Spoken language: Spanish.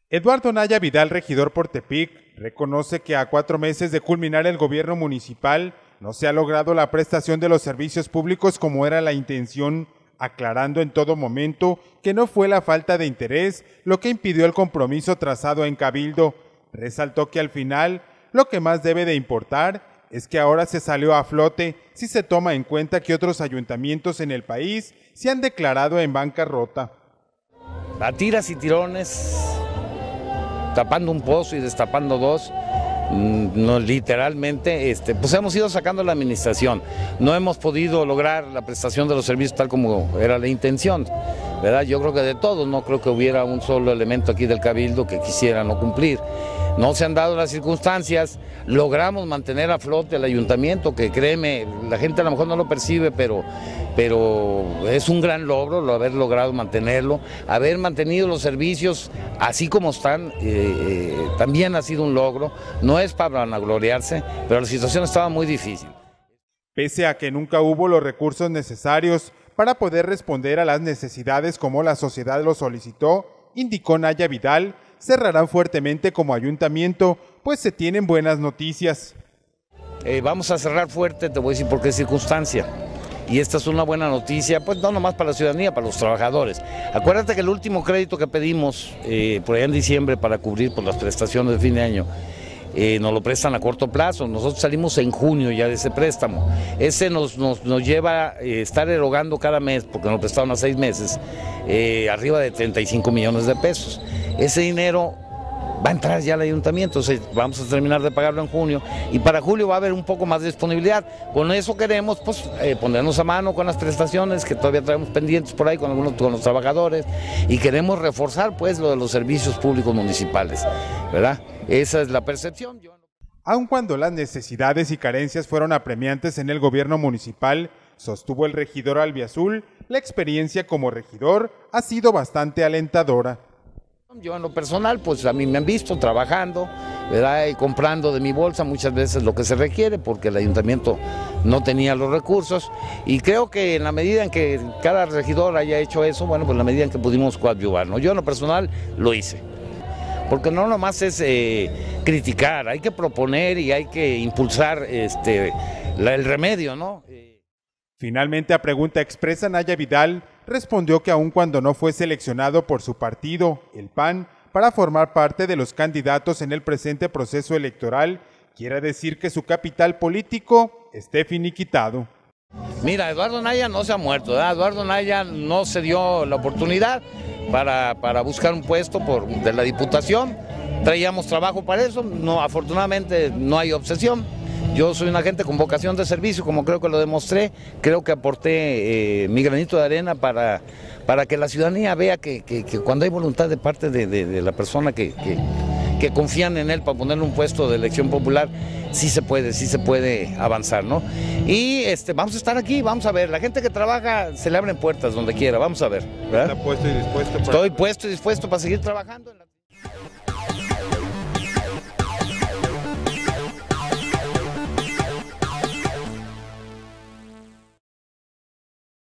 Eduardo Naya Vidal, regidor por Tepic, reconoce que a 4 meses de culminar el gobierno municipal no se ha logrado la prestación de los servicios públicos como era la intención, aclarando en todo momento que no fue la falta de interés lo que impidió el compromiso trazado en Cabildo. Resaltó que al final lo que más debe de importar es que ahora se salió a flote si se toma en cuenta que otros ayuntamientos en el país se han declarado en bancarrota. A tiras y tirones, tapando un pozo y destapando dos, no, literalmente, pues hemos ido sacando la administración. No hemos podido lograr la prestación de los servicios tal como era la intención, ¿verdad? Yo creo que de todos, no creo que hubiera un solo elemento aquí del Cabildo que quisiera no cumplir. No se han dado las circunstancias, logramos mantener a flote el ayuntamiento, que créeme, la gente a lo mejor no lo percibe, pero es un gran logro haber logrado mantenerlo, haber mantenido los servicios así como están, también ha sido un logro, no es para vanagloriarse, pero la situación estaba muy difícil. Pese a que nunca hubo los recursos necesarios para poder responder a las necesidades como la sociedad lo solicitó, indicó Naya Vidal, cerrarán fuertemente como ayuntamiento, pues se tienen buenas noticias. Vamos a cerrar fuerte, te voy a decir por qué circunstancia. Y esta es una buena noticia, pues no nomás para la ciudadanía, para los trabajadores. Acuérdate que el último crédito que pedimos por allá en diciembre para cubrir por las prestaciones de fin de año, nos lo prestan a corto plazo. Nosotros salimos en junio ya de ese préstamo. Ese nos lleva a estar erogando cada mes, porque nos prestaron a 6 meses, arriba de 35 millones de pesos. Ese dinero va a entrar ya al ayuntamiento, vamos a terminar de pagarlo en junio y para julio va a haber un poco más de disponibilidad. Con eso queremos pues, ponernos a mano con las prestaciones que todavía traemos pendientes por ahí con los trabajadores y queremos reforzar pues lo de los servicios públicos municipales, ¿verdad? Esa es la percepción. Aun cuando las necesidades y carencias fueron apremiantes en el gobierno municipal, sostuvo el regidor albiazul, la experiencia como regidor ha sido bastante alentadora. Yo en lo personal, pues a mí me han visto trabajando, ¿verdad? Y comprando de mi bolsa muchas veces lo que se requiere porque el ayuntamiento no tenía los recursos y creo que en la medida en que cada regidor haya hecho eso, bueno, pues en la medida en que pudimos coadyuvar, ¿no? Yo en lo personal lo hice, porque no nomás es criticar, hay que proponer y hay que impulsar el remedio, ¿no? Finalmente, a pregunta expresa, Naya Vidal respondió que aun cuando no fue seleccionado por su partido, el PAN, para formar parte de los candidatos en el presente proceso electoral, quiere decir que su capital político esté finiquitado. Mira, Eduardo Naya no se ha muerto, ¿verdad? Eduardo Naya no se dio la oportunidad para buscar un puesto de la Diputación, traíamos trabajo para eso, no, afortunadamente no hay obsesión. Yo soy una gente con vocación de servicio, como creo que lo demostré, creo que aporté mi granito de arena para que la ciudadanía vea que cuando hay voluntad de parte de la persona que confían en él para ponerle un puesto de elección popular, sí se puede avanzar, ¿no? Y vamos a estar aquí, vamos a ver, la gente que trabaja se le abren puertas donde quiera, vamos a ver, ¿verdad? ¿Está puesto y dispuesto? Estoy puesto y dispuesto para seguir trabajando.